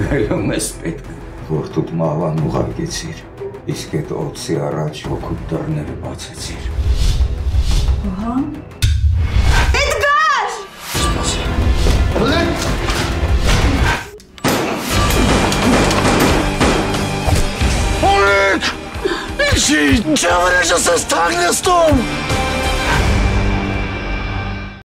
Հելում ես պետք, որդուտ մահվան ուղարկեցիր, իսկ այդ օծի առաջ հոգուտ դռները բացեցիր։ Ահա։ Էդգար! Սպասի։ Օլիկ! Ինչի, ջավրեժս ես թագնստում։